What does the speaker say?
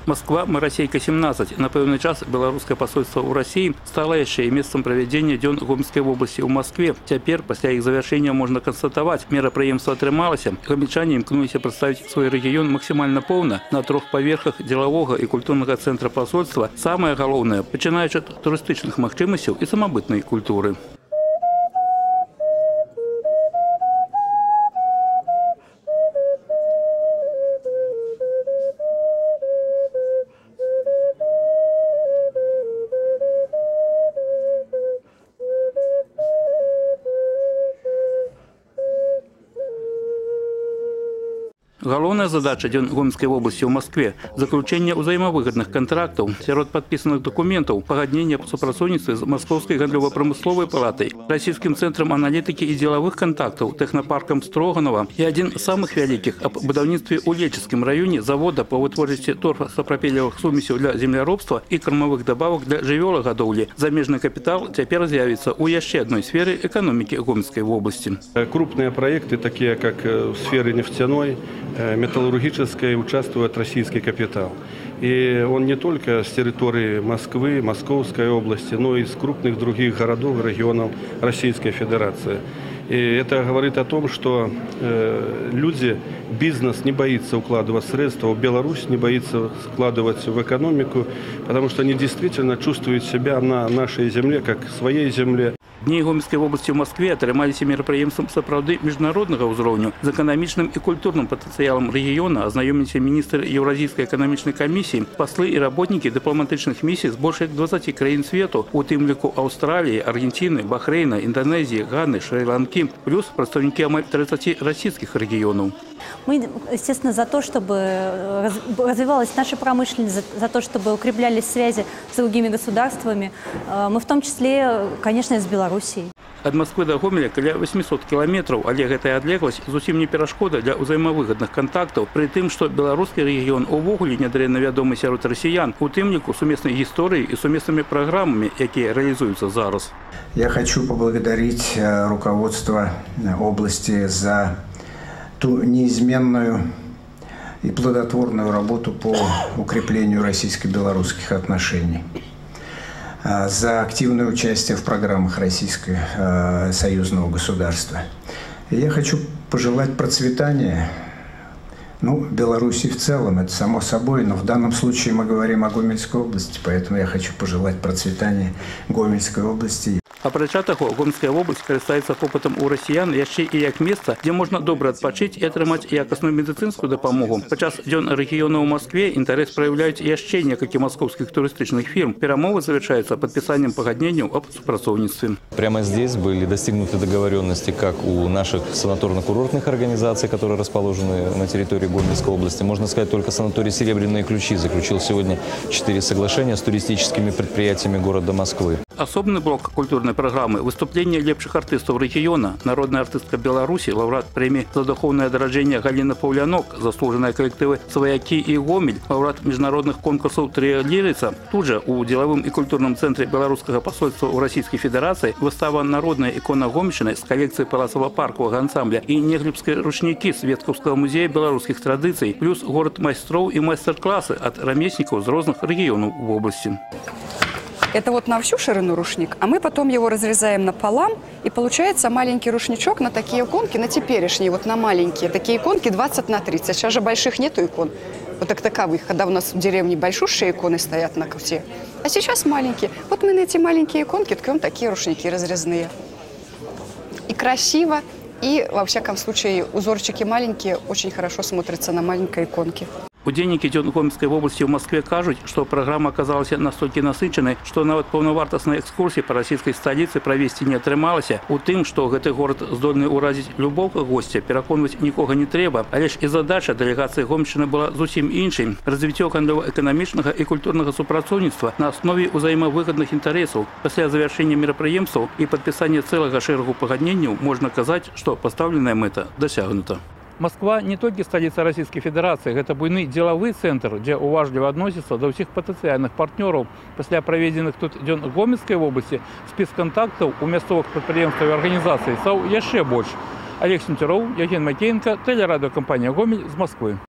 Москва, Марасейка, 17. На пэўны час беларускае посольство ў России стало яшчэ і месцам правядзення дзён Гомельской области ў Москве. Цяпер, пасля іх завяршэння, можна канстатаваць, мерапрыемства атрымалася. Гомельчане імкнуліся прадставіць свой рэгіён максімальна поўна на 3 паверхах дзелавога і культурнага цэнтра посольства. Самае галоўнае, пачынаючы ад турыстычных магчымасцяў і самабытнай культуры. Галоўная задача дзён Гомельской области ў Москве – заключение узаемовыгодных контрактов, сярод подписанных документов, пагаднение о супрацоўніцтве з Московской гандлёва-прамысловай палатай, Российским центром аналитики и деловых контактов, технопарком Строганова и один из самых великих об будаўніцтве ў Лечыцкім районе завода по вытворчасці торфасапрапелевых сумесяў для земляробства и кормовых добавок для жывёлагадоўлі. Замежный капитал теперь з'явіцца у яшчэ одной сфере экономики Гомельской области. Крупные проекты, такие как в сфере нефтяной, металлургической, участвует российский капитал. И он не только с территории Москвы, Московской области, но и с крупных других городов и регионов Российской Федерации. И это говорит о том, что люди, бизнес не боится укладывать средства, Беларусь не боится вкладывать в экономику, потому что они действительно чувствуют себя на нашей земле, как в своей земле. Дні Гомельской области в Москве атрымаліся мерапрыемствам сапраўды міжнароднага ўзроўню. З эканамічным і культурным патэнцыялам рэгіёна азнаёміліся міністр Еўразійскай эканамічнай камісіі, паслы і работнікі дыпламатычных місій з больш як 20 краін свету, у тым ліку Аўстраліі, Аргентины, Бахрейна, Индонезии, Ганы, Шри-Ланки, плюс представники 30 российских регионов. Мы, естественно, за то, чтобы развивалась наша промышленность, за то, чтобы укреплялись связи с другими государствами. Мы в том числе, конечно, и с Белоруссией. От Москвы до Гомеля каля 800 километров, але гэтая адлегласць зусім не перашкода для ўзаемавыгадных контактаў, пры тым, што беларускі рэгіён увогуле нядрэнна вядомы сярод расіян, у тым ліку сумеснай гісторыі і сумеснымі праграмамі, якія реализуются зараз. Я хочу поблагодарить руководство области за ту неизменную и плодотворную работу по укреплению российско-белорусских отношений, за активное участие в программах российского союзного государства. И я хочу пожелать процветания, Беларуси в целом, это само собой, но в данном случае мы говорим о Гомельской области, поэтому я хочу пожелать процветания Гомельской области. Апрача таго, Гомельская область карыстаецца попытам у расіян яшчэ і як месца, дзе можна добра адпачыць і атрымаць якасную медыцынскую дапамогу. Падчас дзён рэгіёна ў Москве інтарэс праяўляюць яшчэ некалькі маскоўскіх турыстычных фірм. Перамовы завершаются подписанием пагадненняў об супрацоўніцтве. Прямо здесь были достигнуты договоренности как у наших санаторно-курортных организаций, которые расположены на территории Гомельской области. Можно сказать, только санаторий «Серебряные ключи» заключил сегодня 4 соглашения с туристическими предприятиями города Москвы. Особный блок культурной программы – выступление лепших артистов региона. Народная артистка Беларуси, лауреат премии за духовное дорожение Галина Павлянок, заслуженные коллективы «Свояки» и «Гомель», лауреат международных конкурсов «Трио Лирица». Тут же у деловом и культурном центре Белорусского посольства у Российской Федерации выстава «Народная икона Гомельщины» с коллекции Палацово-паркового ансамбля и «Неглебские ручники» с Ветковского музея белорусских традиций, плюс город мастеров и мастер-классы от ремесленников из разных регионов в области. Это вот на всю ширину рушник, а мы потом его разрезаем напополам, и получается маленький рушничок на такие иконки, на теперешние, вот на маленькие. Такие иконки 20 на 30. Сейчас же больших нету икон, вот так таковых, когда у нас в деревне большущие иконы стоят на кофте. А сейчас маленькие. Вот мы на эти маленькие иконки ткем такие рушники разрезные. И красиво, и во всяком случае узорчики маленькие очень хорошо смотрятся на маленькой иконке. Удзельнікі дзён Гомельской области в Москве кажуць, что программа оказалась настолько насычанай, что нават паўнавартаснай экскурсии по российской столице провести не атрымалася. У тым, что гэты город здольны уразіць любого гостя, пераконваць нікога не трэба, але ж і задача делегации Гомельшчыны была зусім іншай. Развіццё гандлёва-эканамічнага і культурнага супрацоўніцтва на основе узаемавыгадных інтарэсаў. Пасля завяршэння мерапрыемстваў і падпісання цэлага шэрагу пагадненняў можна казаць, што пастаўленая мэта дасягнута. Москва не только столица Российской Федерации, это буйный деловый центр, где уважливо относятся до всех потенциальных партнеров. После проведенных тут дзён Гомельской области список контактов у мясцовых предприятий и организаций стал еще больше. Олег Сентеров, Евген Макеенко, телерадиокомпания «Гомель» из Москвы.